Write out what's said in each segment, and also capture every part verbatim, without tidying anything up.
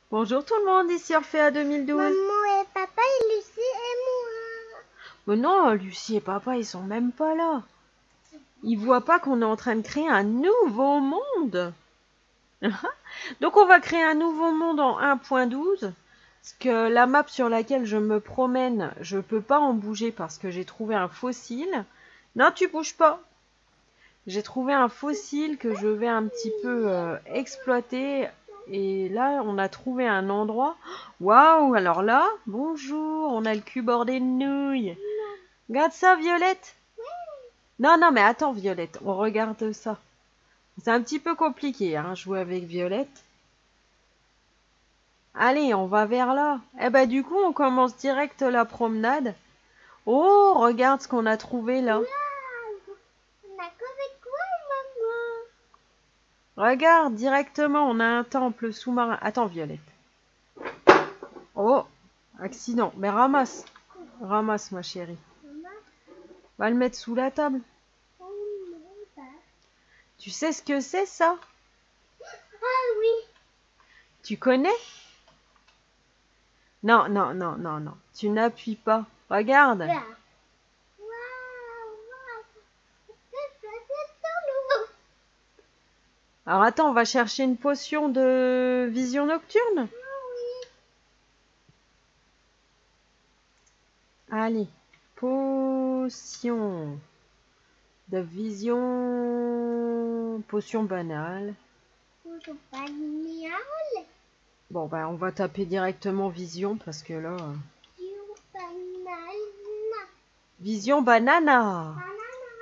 Bonjour tout le monde, ici Orphée deux mille douze. Maman et papa et Lucie et moi. Mais non, Lucie et papa, ils sont même pas là. Ils voient pas qu'on est en train de créer un nouveau monde. Donc on va créer un nouveau monde en un point douze. Parce que la map sur laquelle je me promène, je peux pas en bouger parce que j'ai trouvé un fossile. Non, tu bouges pas. J'ai trouvé un fossile que je vais un petit peu euh, exploiter. Et là, on a trouvé un endroit. Waouh, alors là, bonjour, on a le cul bordé de nouilles. Regarde ça, Violette. Non, non, mais attends, Violette, on regarde ça. C'est un petit peu compliqué, hein, jouer avec Violette. Allez, on va vers là. Eh ben, du coup, on commence direct la promenade. Oh, regarde ce qu'on a trouvé là. Waouh. On a trouvé quoi, maman? Regarde, directement, on a un temple sous-marin. Attends, Violette. Oh, accident. Mais ramasse. Ramasse, ma chérie. Maman, Va le mettre sous la table. on ne pas. Tu sais ce que c'est, ça? Ah oui. Tu connais? Non, non, non, non, non. Tu n'appuies pas. Regarde. Là. Waouh, waouh. C'est ça, c'est tout nouveau. Alors attends, on va chercher une potion de vision nocturne. Ah oui. Allez, potion de vision, potion banale. Bonjour, pas génial. Bon, ben on va taper directement vision parce que là... euh, Bonjour, banana. Vision banana. Banana.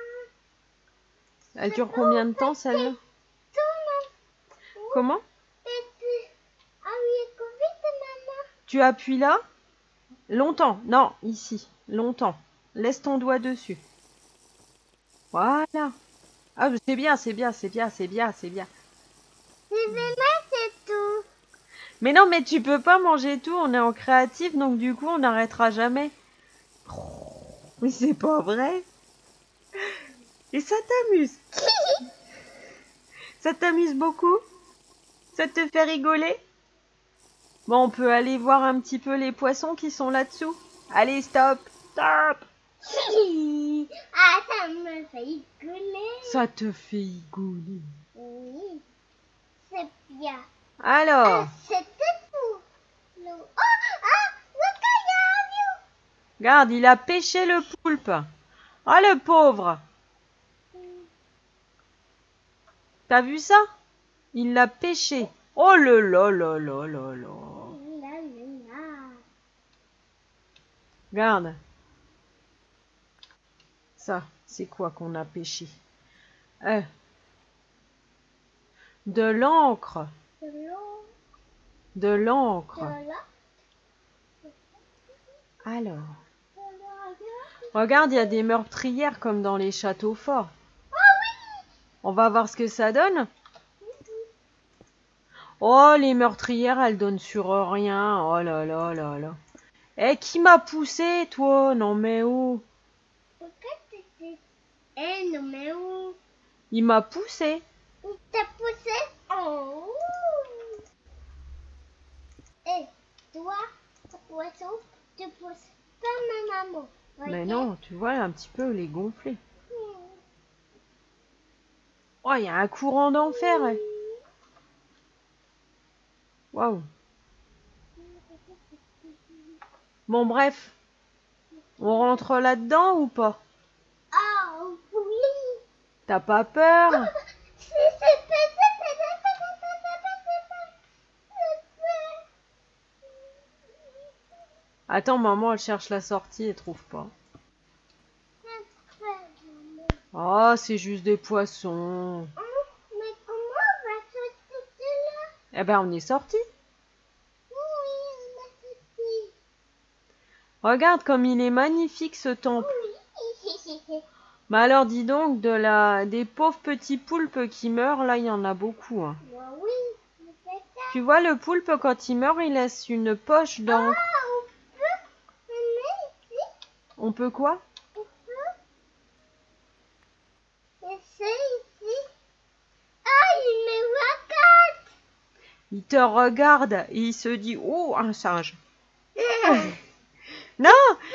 Elle dure combien de temps celle-là? Tout le monde. Comment? Et puis, ah oui, vite, maman. Tu appuies là? Longtemps. Non, ici. Longtemps. Laisse ton doigt dessus. Voilà. Ah, c'est bien, c'est bien, c'est bien, c'est bien, c'est bien. Je vais mettre tout. Mais non, mais tu peux pas manger tout, on est en créatif, donc du coup, on n'arrêtera jamais. Mais c'est pas vrai. Et ça t'amuse. Ça t'amuse beaucoup? Ça te fait rigoler? Bon, on peut aller voir un petit peu les poissons qui sont là-dessous. Allez, stop, stop. Ah, ça me fait rigoler. Ça te fait rigoler. Oui, c'est bien. Alors, Ah, c'était tout. Le... Oh, ah, look, I love you. regarde, il a pêché le poulpe. Ah, le pauvre. T'as vu ça? Il l'a pêché. Oh là là là là là là. La, la, la. Regarde. Ça, c'est quoi qu'on a pêché? Euh, de l'encre. De l'eau, De l'encre. de là, Alors, de là, de là. regarde, il y a des meurtrières comme dans les châteaux forts. Ah oui. On va voir ce que ça donne. Oh, les meurtrières, elles donnent sur rien. Oh là là là là. Eh, qui m'a poussé, toi? Non mais où? Pourquoi t'étais... Eh, non, mais où? Il m'a poussé. Où t'as poussé? Oh. Eh, toi, poisson, tu pousses pas ma maman. Mais Ok? non, tu vois, un petit peu, les gonfler. Hmm. Oh, il y a un courant d'enfer. eh. Waouh. Bon, bref. On rentre là-dedans ou pas? Ah oui. T'as pas peur? C'est c'est pas c'est pas c'est pas c'est pas c'est pas c'est pas Attends, maman, elle cherche la sortie et trouve pas. c'est pas. Oh, c'est juste des poissons. Mais comment on va sortir de là? Eh ben, on est sorti. Oui, on a sorti. Regarde comme il est magnifique ce temple. Oui. Mais alors, dis donc, de la... des pauvres petits poulpes qui meurent, là, il y en a beaucoup. Hein. Moi, oui, on fait ça. Tu vois, le poulpe, quand il meurt, il laisse une poche d'encre. Ah, on peut venir ici. On peut quoi? On peut essayer ici. Ah, il me regarde. Il te regarde et il se dit, oh, un singe. Non!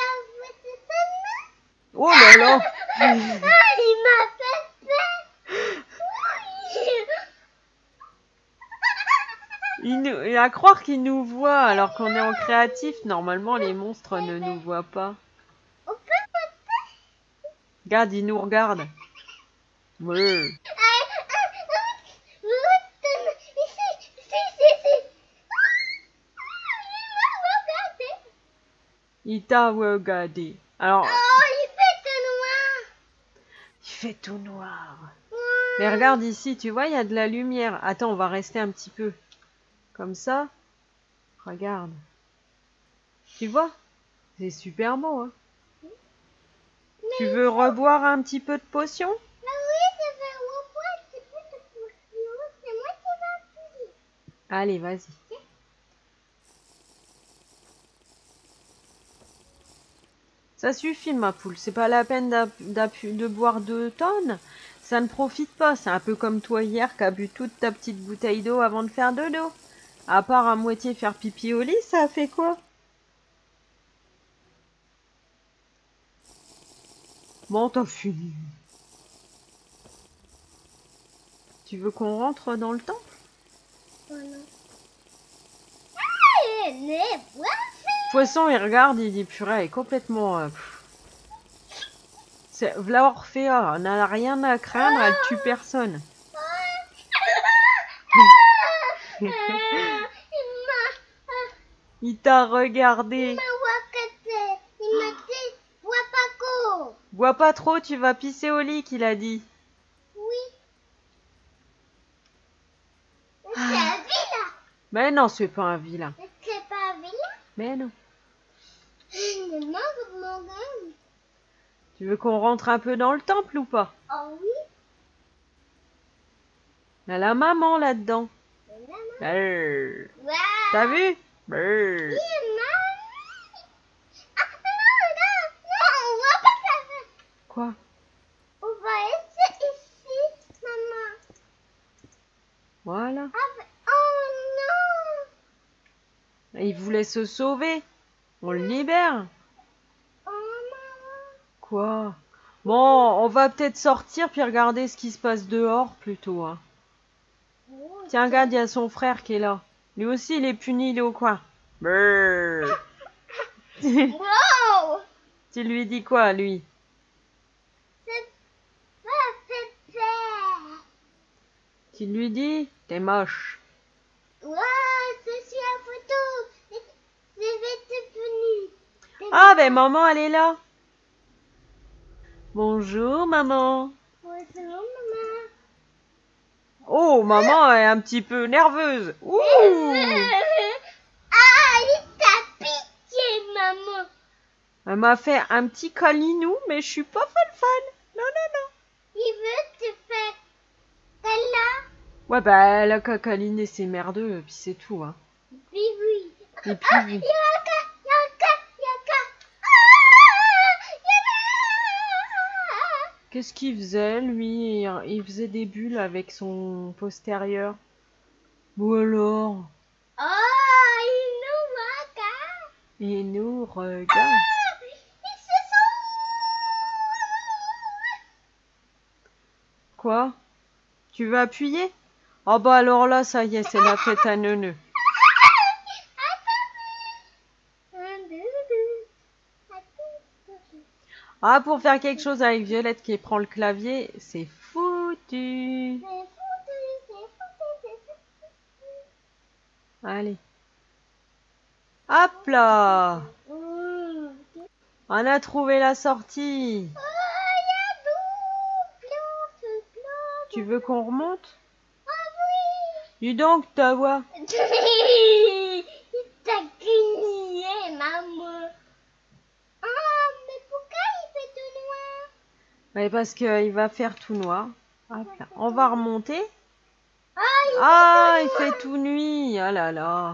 Oh là là! Ah, il m'a fait peur. Il, nous, il a croire qu'il nous voit alors qu'on est en créatif. Normalement, les monstres ne nous voient pas. Regarde, il nous regarde. Ouais. Il t'a regardé. Alors, Oh, il fait tout noir. il fait tout noir. Mais regarde ici, tu vois, il y a de la lumière. Attends, on va rester un petit peu. Comme ça. Regarde. Tu vois? C'est super beau, hein? Tu veux reboire un petit peu de potion? Ah oui, ça fait revoir un petit peu de potion. C'est moi qui vais appuyer. Allez, vas-y. Ça suffit, ma poule. C'est pas la peine de boire deux tonnes. Ça ne profite pas. C'est un peu comme toi hier qui a bu toute ta petite bouteille d'eau avant de faire dodo. À part à moitié faire pipi au lit, ça a fait quoi? Bon, t'as fini. Tu veux qu'on rentre dans le temple? Oh non. Ah, il est Poisson, il regarde, il dit purée, elle est complètement... Euh, c'est v'là Orphea, on n'a rien à craindre, elle tue personne. Il t'a regardé. Il m'a wakaté. Il m'a dit, bois pas trop. Bois pas trop, tu vas pisser au lit, qu'il a dit. Oui. C'est un villa. Mais non, c'est pas un vilain. C'est pas un villa. Mais non. Je mange mon gamme. Tu veux qu'on rentre un peu dans le temple ou pas? Oh oui. Il y a la maman là-dedans. Maman. Wow. T'as vu? Brrr. Oui, maman. Ah non, non, non, on va pas faire ça. Quoi? On va essayer ici, maman. Voilà. Ah, oh non. Il voulait se sauver. On le libère. Oh maman. Quoi? Bon, on va peut-être sortir puis regarder ce qui se passe dehors plutôt. Hein. Oh, Tiens, regarde, il y a son frère qui est là. Lui aussi, il est puni, il est au coin. Brrr. wow. Tu lui dis quoi, lui? C'est pas fait peur. Tu lui dis? T'es moche. Wow, c'est sur la photo. Je vais te punir. Ah, ben maman, elle est là. Bonjour, maman. Bonjour, maman. Oh, maman est un petit peu nerveuse. Ouh. Ah, il t'a piqué, maman. Elle m'a fait un petit câlinou, mais je suis pas fan fan. Non, non, non. Il veut te faire là. Ouais, bah, la câliné, c'est merdeux, puis c'est tout, hein. Oui, oui. Et puis, Ah, oui. il y a un cas, il y a un cas, il y a un cas. Ah, il y a un... Qu'est-ce qu'il faisait, lui? Il faisait des bulles avec son postérieur. Ou alors? Oh, il nous regarde. Il nous regarde. Ah, ils se sont... Quoi? Tu veux appuyer? Oh bah alors là, ça y est, c'est la fête à neuneu. Ah, pour faire quelque chose avec Violette qui prend le clavier, c'est foutu. Allez. Hop là. On a trouvé la sortie. Tu veux qu'on remonte? Dis donc, ta voix. Il t'a grigné, maman. Ah, mais pourquoi il fait tout noir? Ouais, parce qu'il va faire tout noir. Hop là. On va remonter. Ah, il, Ah, fait, il tout fait noir. tout nuit. Ah là là.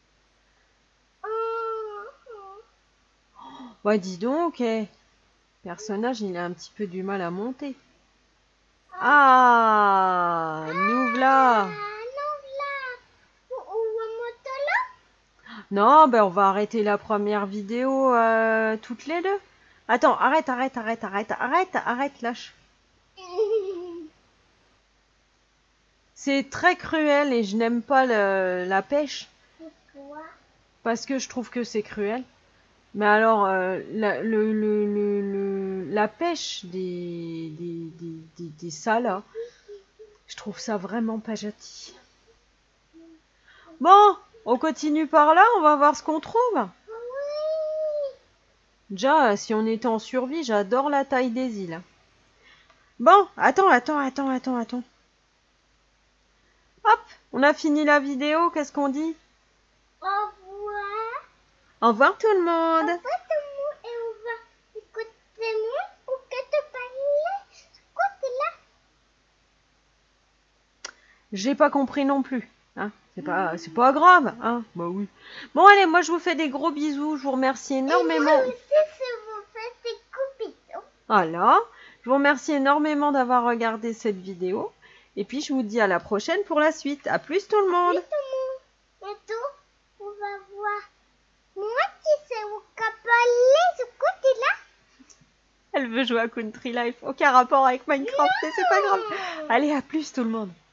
Oh. Bah dis donc, eh. Personnage, il a un petit peu du mal à monter. Ah, nous voilà. Ah, non, là. Non, ben on va arrêter la première vidéo euh, toutes les deux. Attends, arrête, arrête, arrête, arrête, arrête, arrête, lâche. C'est très cruel et je n'aime pas le- la pêche Pourquoi? parce que je trouve que c'est cruel. Mais alors, euh, la, le, le, le, le- la pêche des, des, des, des, des salas, je trouve ça vraiment pas gentil. Bon, on continue par là, on va voir ce qu'on trouve. Oui. Déjà, si on était en survie, j'adore la taille des îles. Bon, attends, attends, attends, attends, attends. Hop, on a fini la vidéo, qu'est-ce qu'on dit? Au revoir. Au revoir tout le Au monde. revoir tout le monde et on va écouter moi ou que te parler. Écoute là. J'ai pas compris non plus. Hein, c'est pas, c'est pas grave. Hein, bah oui. Bon, allez, moi je vous fais des gros bisous. Je vous remercie énormément. Et moi aussi, si vous faites des coups. Voilà. Je vous remercie énormément d'avoir regardé cette vidéo. Et puis je vous dis à la prochaine pour la suite. À plus tout le monde. Oui, tout le monde. Bientôt, on va voir. Moi qui sais où parler ce côté-là. Elle veut jouer à Country Life. Aucun rapport avec Minecraft. Mais c'est pas grave. Allez, à plus tout le monde.